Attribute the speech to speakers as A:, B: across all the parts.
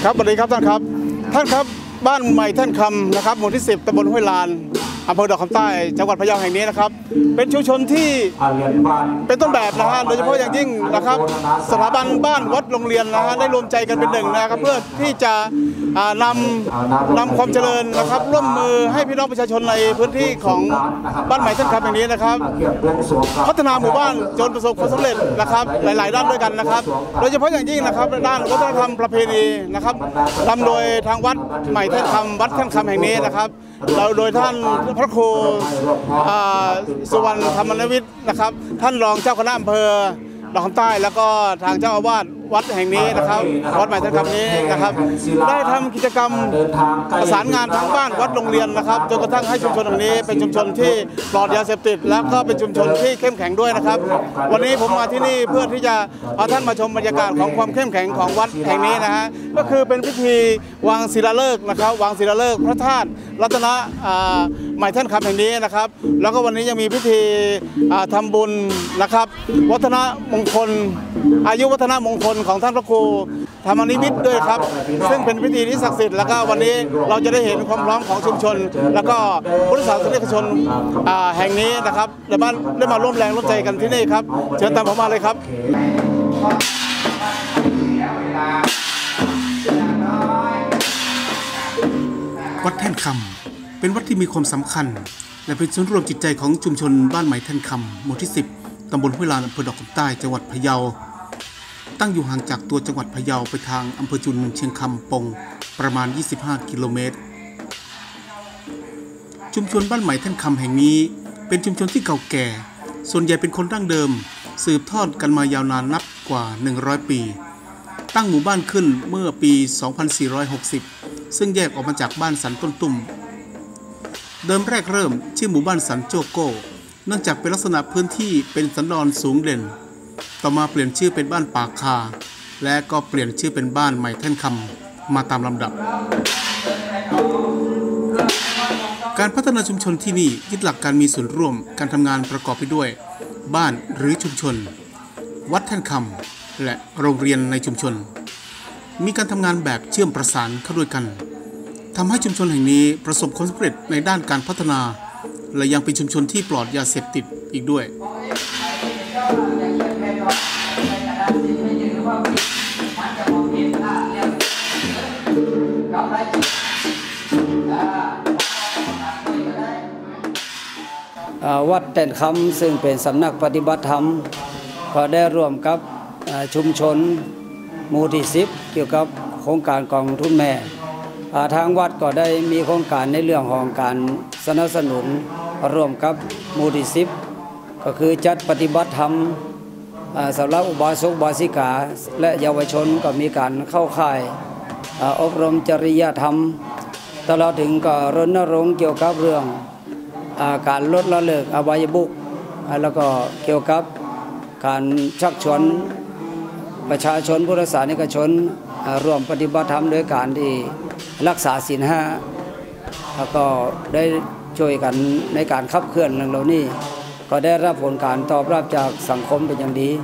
A: ครับสวัสดีครับท่านครับบ้านใหม่ท่านคำนะครับหมู่ที่10ตำบลห้วยลานอำเภอดอกคำใต้จังหวัดพะเยาแห่งนี้นะครับเป็นชุมชนที่เป็นต้นแบบนะฮะโดยเฉพาะอย่างยิ่งนะครับสถาบันบ้านวัดโรงเรียนนะฮะได้รวมใจกันเป็นหนึ่งนะครับเพื่อที่จะนำความเจริญนะครับร่วมมือให้พี่น้องประชาชนในพื้นที่ของบ้านใหม่ท่านคำแห่งนี้นะครับพัฒนาหมู่บ้านจนประสบความสำเร็จนะครับหลายๆด้านด้วยกันนะครับโดยเฉพาะอย่างยิ่งนะครับด้านวัฒนธรรมประเพณีนะครับนำโดยทางวัดใหม่ท่านคำวัดท่านคำแห่งนี้นะครับเราโดยท่านพระครูสุวรรณธรรมนวิทย์นะครับท่านรองเจ้าคณะอำเภอดอกคำใต้แล้วก็ทางเจ้าอาวาสวัดแห่งนี้นะครับวัดใหม่ท่านคำนี้นะครับได้ทำกิจกรรมประสานงานทั้งบ้านวัดโรงเรียนนะครับจนกระทั่งให้ชุมชนแห่งนี้เป็นชุมชนที่ปลอดยาเสพติดแล้วก็เป็นชุมชนที่เข้มแข็งด้วยนะครับวันนี้ผมมาที่นี่เพื่อที่จะเอาท่านมาชมบรรยากาศของความเข้มแข็งของวัดแห่งนี้นะฮะก็คือเป็นพิธีวางศิลาฤกษ์นะครับวางศิลาฤกษ์พระธาตุรัตนใหม่ท่านคำแห่งนี้นะครับแล้วก็วันนี้ยังมีพิธีทำบุญนะครับวัฒนมงคลอายุวัฒนมงคลของท่านพระครูธรรมนิมิตด้วยครับซึ่งเป็นพิธีที่ศักดิ์สิทธิ์แล้วก็วันนี้เราจะได้เห็นความพร้อมของชุมชนแล้วก็พุทธศาสนิกชนแห่งนี้นะครับได้มาร่วมแรงร่วมใจกันที่นี่ครับเชิญตามผมมาเลยครับวัดแท่นคำเป็นวัดที่มีความสำคัญและเป็นศูนย์รวมจิตใจของชุมชนบ้านใหม่แท่นคำหมู่ที่10ตำบลห้วยลานอำเภอดอกคำใต้จังหวัดพะเยาตั้งอยู่ห่างจากตัวจังหวัดพะเยาไปทางอำเภอจุนเชียงคำปงประมาณ25กิโลเมตรชุมชนบ้านใหม่แท่นคำแห่งนี้เป็นชุมชนที่เก่าแก่ส่วนใหญ่เป็นคนดั้งเดิมสืบทอดกันมายาวนานนับกว่า100ปีตั้งหมู่บ้านขึ้นเมื่อปี2460ซึ่งแยกออกมาจากบ้านสันต้นตุ่มเดิมแรกเริ่มชื่อหมู่บ้านสันโจโก้เนื่องจากเป็นลักษณะพื้นที่เป็นสันดอนสูงเด่นต่อมาเปลี่ยนชื่อเป็นบ้านป่าคาและก็เปลี่ยนชื่อเป็นบ้านใหม่แท่นคำมาตามลำดับการพัฒนาชุมชนที่นี่ยึดหลักการมีส่วนร่วมการทำงานประกอบไปด้วยบ้านหรือชุมชนวัดแท่นคำและโรงเรียนในชุมชนมีการทำงานแบบเชื่อมประสานเข้าด้วยกันทำให้ชุมชนแห่งนี้ประสบความสำเร็จในด้านการพัฒนาและยังเป็นชุมชนที่ปลอดยาเสพติดอีกด้วย
B: วัดแท่นคำซึ่งเป็นสำนักปฏิบัติธรรมก็ได้ร่วมกับชุมชนหมู่ที่10เกี่ยวกับโครงการกองทุนแม่ทางวัดก็ได้มีโครงการในเรื่องของการสนับสนุนร่วมกับหมู่ที่10ก็คือจัดปฏิบัติธรรมสำหรับอุบาสกอุบาสิกาและเยาวชนก็มีการเข้าค่ายอบรมจริยธรรมตลอดถึงก็รณรงค์เกี่ยวกับเรื่องการลดละเลิกอบายมุขแล้วก็เกี่ยวกับการชักชวนประชาชนพุทธศาสนิกชนร่วมปฏิบัติธรรมโดยการที่รักษาศีล5แล้วก็ได้ช่วยกันในการขับเคลื่อนเรื่องเหล่านี้ก็ได้รับผลการตอบรับจากสังคมเป็นอย่างดี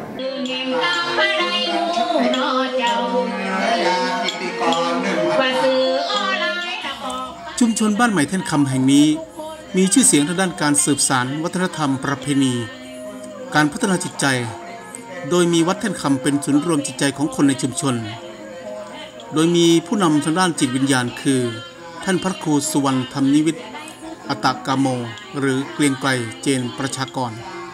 A: ชุมชนบ้านใหม่แท่นคำแห่งนี้มีชื่อเสียงทางด้านการสืบสานวัฒนธรรมประเพณีการพัฒนาจิตใจโดยมีวัดแท่นคำเป็นศูนย์รวมจิตใจของคนในชุมชนโดยมีผู้นำทางด้านจิตวิญญาณคือท่านพระครูสุวรรณธรรมนิวิทย์อัตตกาโมหรือเกรียงไกรเจนประชากร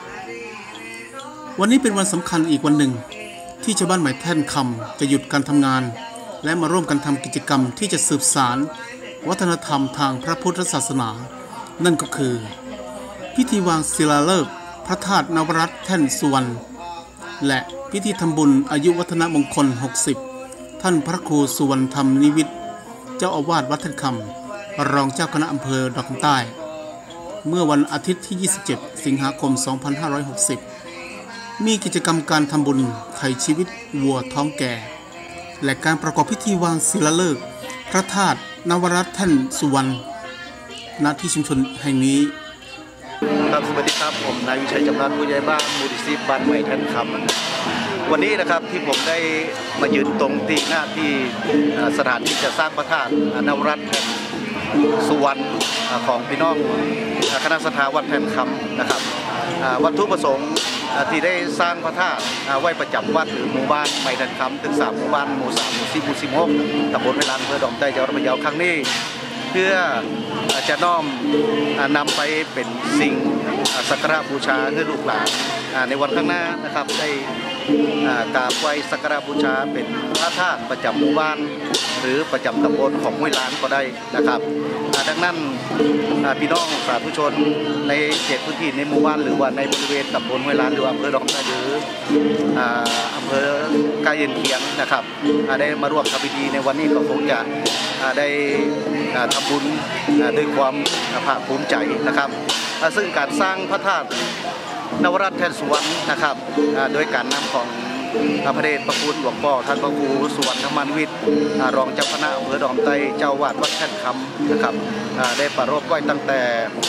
A: วันนี้เป็นวันสำคัญอีกวันหนึ่งที่ชาวบ้านใหม่แท่นคำจะหยุดการทำงานและมาร่วมกันทำกิจกรรมที่จะสืบสานวัฒนธรรมทางพระพุทธศาสนานั่นก็คือพิธีวางศิลาฤกษ์พระธาตุนวรัตน์แท่นสุวรรณและพิธีทำบุญอายุวัฒนมงคล60ท่านพระครูสุวรรณธรรมนิวิทย์เจ้าอาวาสวัดแท่นคำรองเจ้าคณะอำเภอดอกคำใต้เมื่อวันอาทิตย์ที่27สิงหาคม2560มีกิจกรรมการทำบุญไถ่ชีวิตวัวท้องแก่และการประกอบพิธีวางศิลาฤกษ์พระธาตุนวรัตน์แท่นสุวรรณณที่ชุมชนแห่งนี้
C: ครับสวัสดีครับผมนายวิชัยจำรัดผู้ใหญ่บ้านหมู่ที่10บ้านใหม่แท่นคำวันนี้นะครับที่ผมได้มายืนตรงที่หน้าที่สถานที่จะสร้างพระธาตุนวรัตน์สุวรรณของพี่น้องคณะศรัทธาวัดแทนคำนะครับวัตถุประสงค์ที่ได้สร้างพระธาตุไว้ประจำวัดหรือหมู่บ้านใหม่แทนคำถึง3หมู่บ้านหมู่3หมู่10หมู่16ตำบลเวลาอำเภอดอมใต้จังหวัดพะเยาครั้งนี้เพื่อจะน้อมนำไปเป็นสิ่งสักการะบูชาให้ลูกหลานในวันข้างหน้านะครับได้กราบไหว้สักการะบูชาเป็นพระธาตุประจำหมู่บ้านหรือประจำตำบลของห้วยล้านก็ได้นะครับดังนั้นพี่น้องสาธุชนในเขตพื้นที่ในหมู่บ้านหรือว่าในบริเวณตำบลห้วยล้านหรืออำเภอดอกไม้หรืออำเภอใกล้เคียงนะครับได้มาร่วมทำพิธีในวันนี้ก็คงจะได้ทำบุญด้วยความภาคภูมิใจนะครับซึ่งการสร้างพระธาตุนวรัตน์แทนสุวรรณนะครับโดยการนำของพระเดชพระคุณหลวงพ่อท่านพระครูสุวรรณธรรมวิทย์รองเจ้าคณะอำเภอดอมไต้เจ้าวาดวัดแท่นคำนะครับได้ประรบไว้ตั้งแต่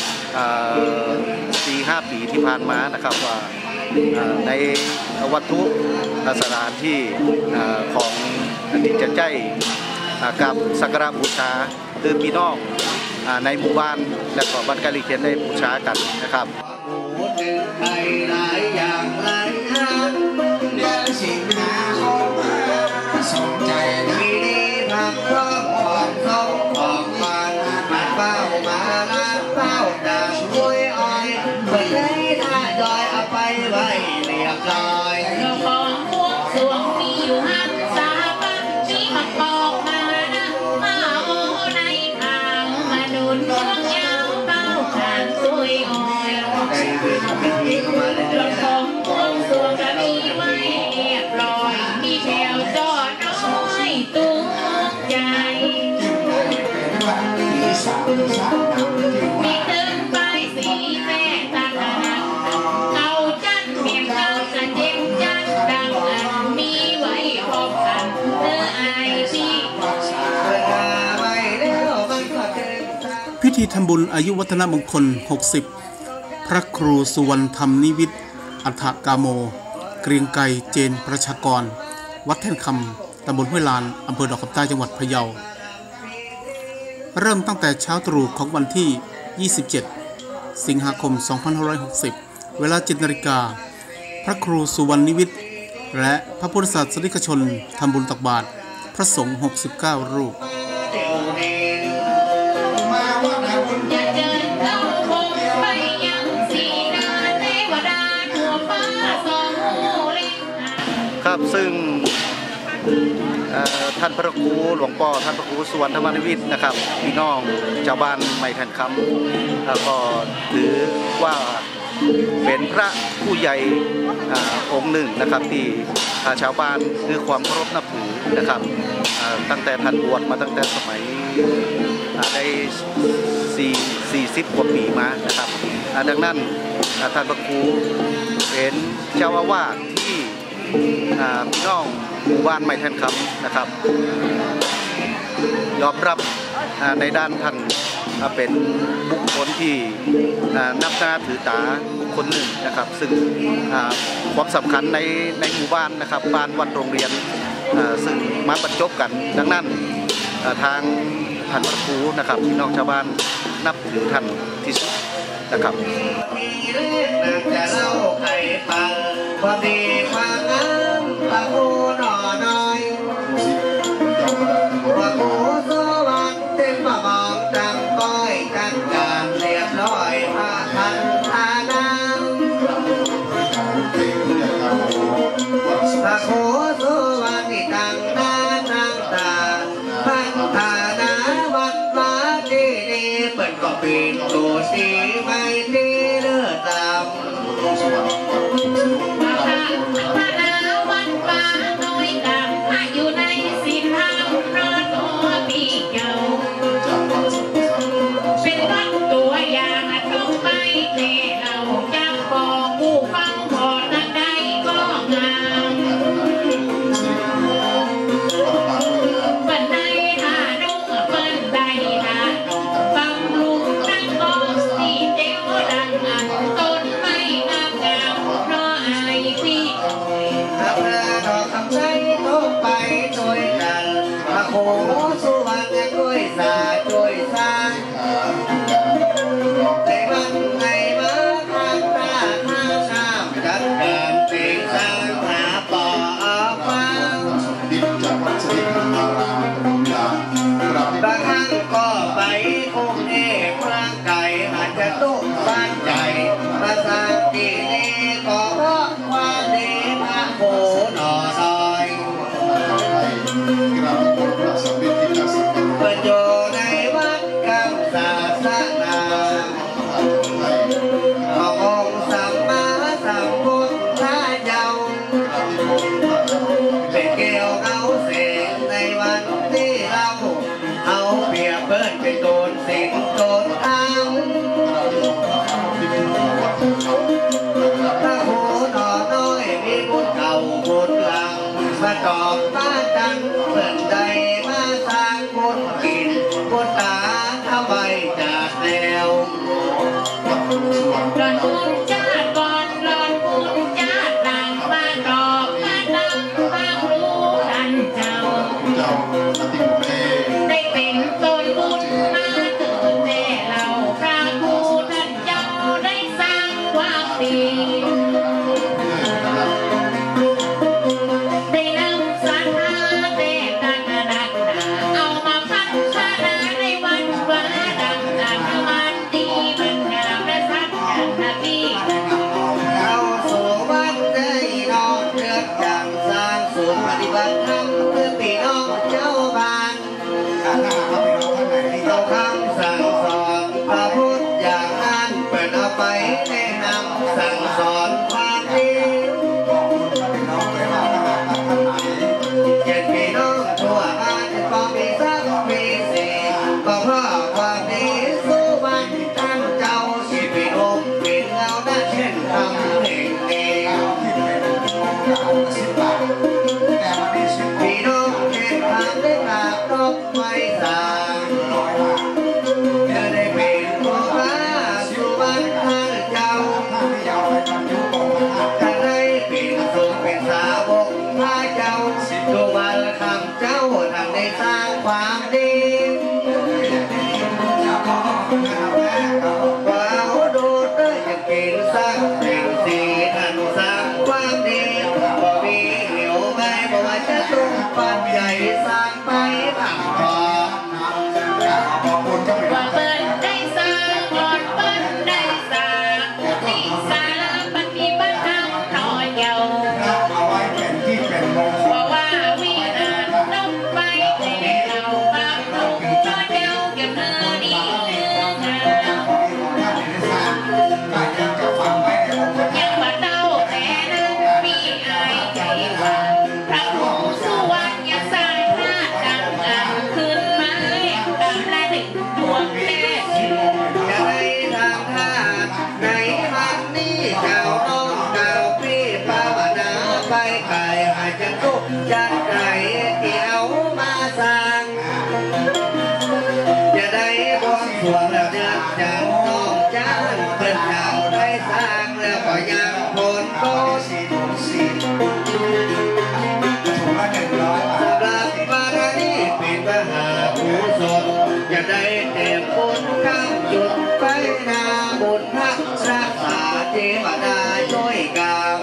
C: 4-5 ปีที่ผ่านมานะครับว่าในวัตถุสถานที่ของที่จะใจกับสักการะบูชาคือพี่น้องในหมู่บ้านและก็บ้านใกล้เคียงได้บูชากันนะครับ
D: ไปหลายอย่างหลายทางเดินสินหาของมาสนใจดีดีพักร้องของเขาของมันมาเป้ามาลาเป้าด่างช่วยอ้อยเปิดได้ท่าดอยเอาไปไว้เรียบร้อย
E: เราของพวกสวงมีอยู่หันสาบันมีมาปอกมานะมาโอในทางมาดุนช่วงยาวเป้าผ่านช่วยอ้อยรถของพวงสวงก็มีไว้เรียบร้อยมีแถวจอดน้อยตุ้งใจมีตึงใบสีแม่ตาหนักเก่าจันเมียงเก่าจะเจ็บจันดังมีไว้พบกันเนื้อไอชี
A: พิธีทำบุญอายุวัฒนมงคล60พระครูสุวรรณธรรมนิวิทย์อัฏฐกาโมเกรียงไกรเจนประชากรวัดแท่นคำตำบลห้วยลานอำเภอดอกคำใต้จังหวัดพะเยาเริ่มตั้งแต่เช้าตรู่ของวันที่ 27 สิงหาคม 2560 เวลา 7 นาฬิกาพระครูสุวรรณนิวิทย์และพระพุทธศาสนิกชนทำบุญตักบาตรพระสงฆ์69 รูป
C: ครับซึ่งท่านพระครูหลวงพ่อท่านพระครูสุวรรณธรรมวิทย์นะครับพี่น้องชาวบ้านใหม่แทนคำก็ถือว่าเป็นพระผู้ใหญ่องค์หนึ่งนะครับที่ชาวบ้านคือความเคารพนับถือนะครับตั้งแต่ท่านบวชมาตั้งแต่สมัยได้40 กว่าปีมานะครับดังนั้นท่านพระครูเป็นเจ้าอาวาสที่พี่น้องหมู่บ้านใหม่แทนคำนะครับยอมรับในด้านท่านเป็นบุคคลที่นับหน้าถือตาคนหนึ่งนะครับซึ่งความสำคัญในหมู่บ้านนะครับบ้านวัดโรงเรียนซึ่งมาบรรจบกันดังนั้นทางท่านพระครูนะครับพี่น้องชาวบ้านนับถือท่านที่สุดนะครับ
D: มีเรื่องจะเล่าใครฟังว่ามีความงามพระครูหน่อน้อยพระครูสวัสดิ์เต็มมามองจังก้อยจังการเรียบร้อยพระทันทานาพระครูสวัสดิ์ตั้งหน้านางตาพันธานาวัดวาดีดีเปิดก็ปีนตัวสีไม่ดีเลือดด
E: อยู่ในสินห้ามรอดตัวปีเก่าเป็นวัดตัวอย่างต้องไปเตะเราจับปองผู้ฟังพอทันใดก็งามบันไดท่านุ่งบันไดท่านุ่งบำรุงนั่งก็สีเดียวดา
D: พระโหนอน้อยมีบุญเก่าบุญหลังมาตอบมาดังเปิดใจมาสร้างบุญกินบุญตาเอาไว้จากแล้ว
E: ก่อนบุญชาติก่อนรอนบุญชาติหลังมาตอบมาดังความรู้ทันเจ้าได้เป็นต้นบุญมาเกิดแน่เราพระครูท่านเจ้าได้สร้างความดีได้นำศรัทธาแต่กันนักหนาเอามาพัฒนาในวันวาดังอันมันดีมันงามและทักอย่างนาที
D: เราสู่วัดได้น้องเลือกอย่างสร้างศูนย์ปฏิบัติธรรมเพื่อพี่น้องเจ้าบ้านเราคำสั่งสอนพระพุทธอย่างนั้นเปิดเอาไปแนะนำสั่งสอนความดีเจ็ดพี่น้องทั่วบ้านก็มีสักมีสี่ก็เพราะความดีสู้วันท่านเจ้าสิเป็นองค์เป็นเงาหน้าเช่นทำแห่งนี้พี่น้องเห็นทางได้กราบรบไม้สางจะได้เป็นผู้ว่าสุวรรณท่านเจ้าจะได้เป็นสุขเป็นสาวกพระเจ้าสุวรรณคำเจ้าท่านได้สร้างความดีว่าดูได้จะกินสักเป็นสีท่านสร้างความดีบ่มีเหวไม่บ่ว่าจะตุ้มปันใหญ่สร้างไปผักพอ
E: ว่าเปิ้นได้สร้างหลอดเปิ้นได้สร้างนิสาปฏิบัติธรรมน้อยเยาว่าว่าวิหารนกไปแต่เราปรับปรุงน้อยเยาเก็บเนื้อดีเนื้องามยังว่าเต้าแต่นั้นมีอายใจว่าพระครูสุวรรณยังสร้างพระดังอันขึ้นมาตามและถึงดวงแน่
D: จะได้ทางท่าในวันนี้เจ้าน้องเจ้าพี่ภาวนาไปไกลอาจจะทุกข์จัดใจเกี่ยวมาสร้างจะได้บวงสรวงแล้วเดือนจันทร์น้องจ้านเป็นเจ้าได้สร้างแล้วก็ยังผลโตสำหรับบารมีเป็นมหากุศลจะได้เต็มบุญคำจุดไปนาบุญรักษาเทวดาช่วยกาว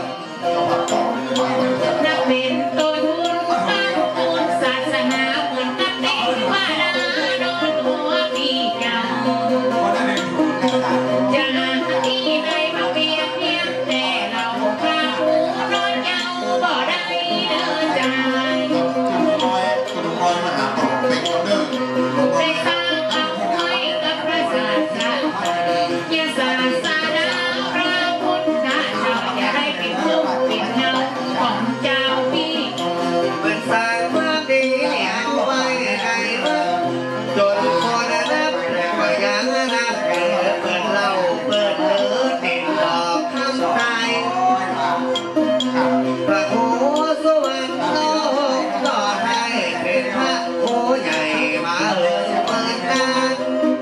E: นับเป็นต้นบุญตั้งบุญศาสนาเหมือนกับเทวดาโดนหัวปีเจ้าจะที่ไหนมาเปรียบเทียบแต่เราพระผู้น้อยเจ้าบ่ได้เดินใจได้สร้างเอาไว้กับพระศาสนาอย่าศาสนาพระพุทธเจ้าอย่าได้เป็นลูกเป็นเงาของเจ้าพี่
D: เป็นสร้างความดีเอาไว้ในวัดจนคนนับแต่ก็ยังนับเปิดเราเปิดเนื้อติดดอกคำไทยพระครูสุวรรณโลกต่อไทยเป็นพระครูใหญ่มาเลยเปิดงาน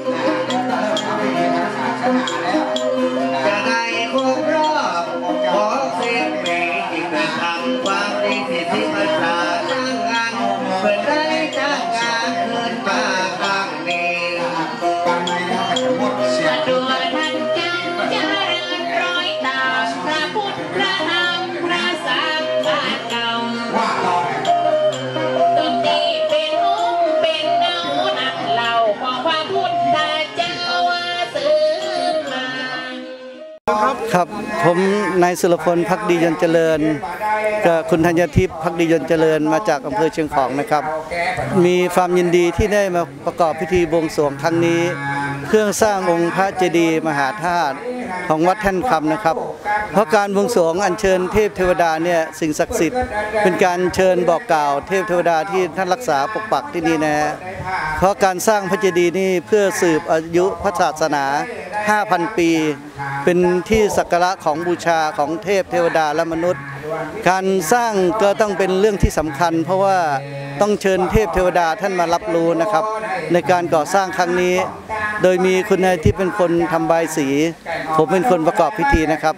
D: จะได้ครบรอบ60 ปีที่เคยทำความดีที่ภาษาจ้างงานเปิดได้จ้างงานเกินมาครั้งนี้
E: ตัวท่านเจ้าเจริญร้อยตามพระพุทธพระธรรมพระสังฆเก่าตรงนี้เป็นองค์เป็นเงานักเล่าของพระพุทธเจ้าสืบมา
B: ครับผมนายสุรพลภักดียนต์เจริญกับคุณธัญทิพย์ภักดียนต์เจริญมาจากอำเภอเชียงของนะครับมีความยินดีที่ได้มาประกอบพิธีบวงสรวงครั้งนี้เครื่องสร้างองค์พระเจดีย์มหาธาตุของวัดแท่นคำนะครับเพราะการบวงสรวงอัญเชิญเทพเทวดาเนี่ยสิ่งศักดิ์สิทธิ์เป็นการเชิญบอกกล่าวเทพเทวดาที่ท่านรักษาปกปักที่นี่นะฮะเพราะการสร้างพระเจดีย์นี่เพื่อสืบอายุพระศาสนา 5,000 ปี
F: เป็นที่สักการะของบูชาของเทพเทวดาและมนุษย์การสร้างก็ต้องเป็นเรื่องที่สำคัญเพราะว่าต้องเชิญเทพเทวดาท่านมารับรู้นะครับในการก่อสร้างครั้งนี้โดยมีคุณนายที่เป็นคนทำบายสีผมเป็นคนประกอบพิธีนะครับ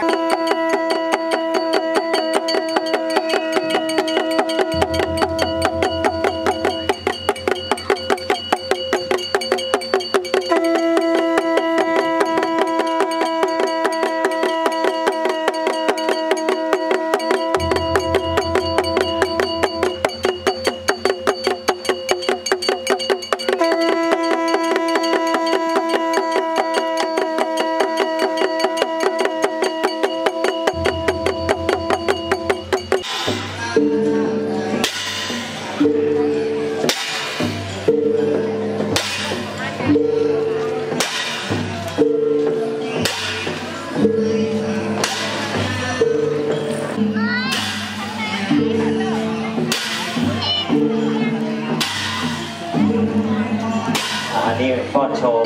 G: อันนี้ป้อนโชว์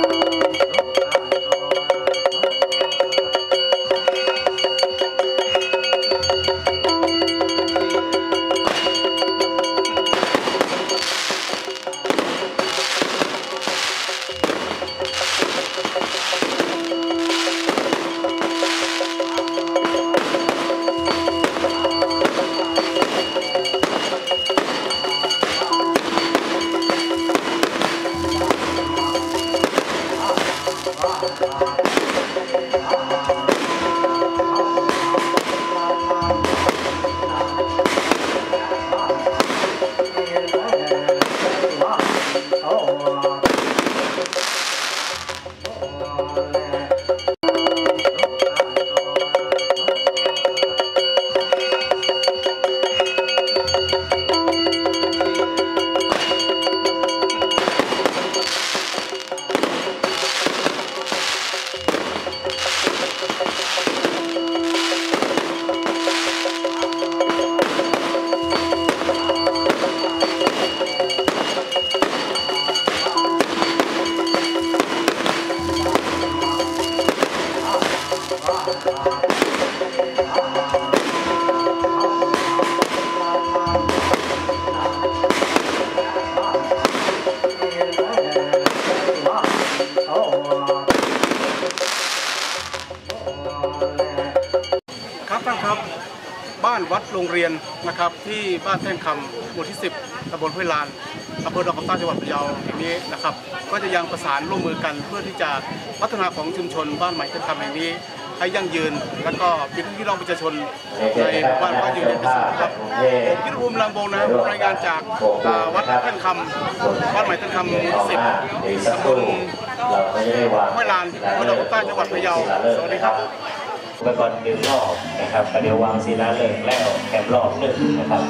A: บ้านวัดโรงเรียนนะครับที่บ้านแท่นคำหมู่ที่ 10 ตำบลห้วยลานอำเภอดอกคำใต้จังหวัดพะเยาแห่งนี้นะครับก็จะยังประสานร่วมมือกันเพื่อที่จะพัฒนาของชุมชนบ้านใหม่แท่นคำแห่งนี้ให้ยั่งยืนและก็เป็นพี่น้องประชาชนในหมู่บ้านก็อยู่ในที่สุดครับผมกิตติภูมิลำวงนะครับรายงานจากวัดแท่นคำบ้านใหม่แท่นคำหมู่ที่ 10 ตำบลห้วยลานอำเภอดอกคำใต้จังหวัดพะเยาสวัสดีครับ
G: ไปก่อนดึงรอบนะครับเดี๋ยววางศิลาฤกษ์แล้วแคมรอบหนึ่งนะครับ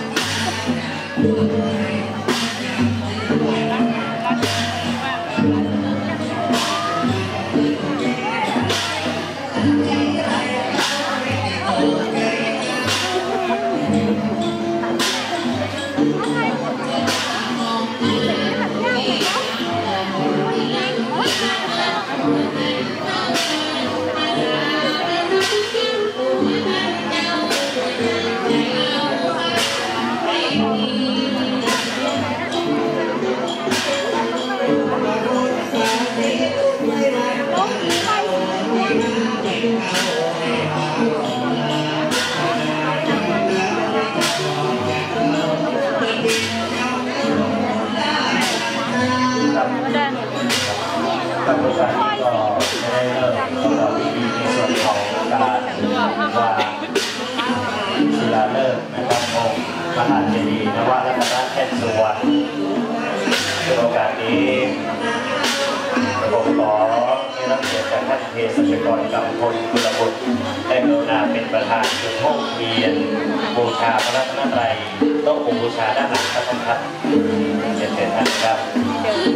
G: ท่านผู้ชมก็ได้เริ่มประกอบพิธีในส่วนของการวางศิลาฤกษ์นะครับองค์มหาเจดีย์นวรัตนแท่นสุวรรณในโอกาสนี้ผมขอให้รับเกียรติจากท่านเภสัชกรกำพลกุลบุตรได้กรุณาเป็นประธานจุดธูปเทียนบูชาพระรัตนตรัยโต๊ะบูชาด้านหลังพระธรรมทัศน์เชิญท่านครับ